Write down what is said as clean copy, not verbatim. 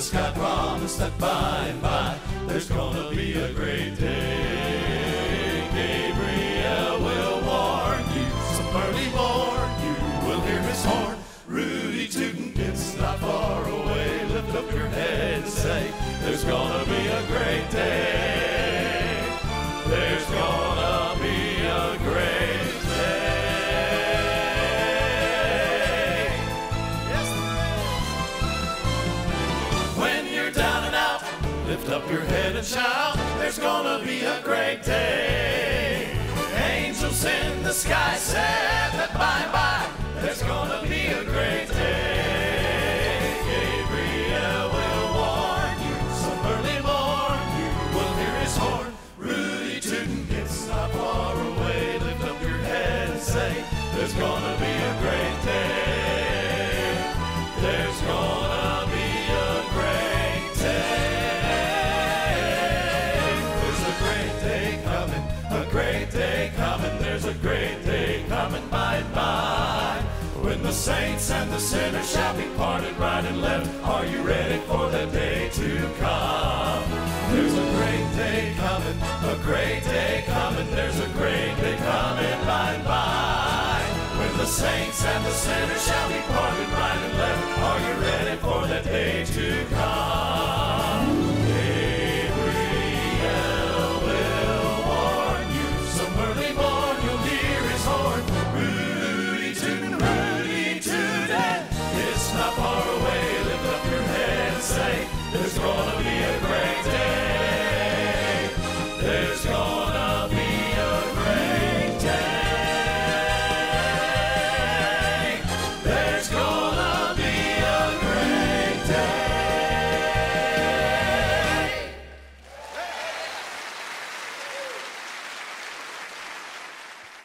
sky promise that by and by there's gonna be a great day. Gabriel will warn you, some early morn you will hear his horn. Rudy tootin', it's not far away. Lift up your head and say, there's gonna be a great day. There's gonna be a great day. Yes, there is. When you're down and out, lift up your head and shout, there's gonna be a great day. Angels in the sky said that by and by there's gonna be a great day. Gabriel will warn you, some early morn you will hear his horn. Rudy tootin', it's not far away. Lift up your head and say, there's gonna be a great day. There's gonna be a great day. There's a great day coming, a great day coming. There's a great day coming by and by, when the saints and the sinners shall be parted right and left. Are you ready for the day to come? There's a great day coming, a great day coming. There's a great day coming by and by, when the saints and the sinners shall be parted right and left.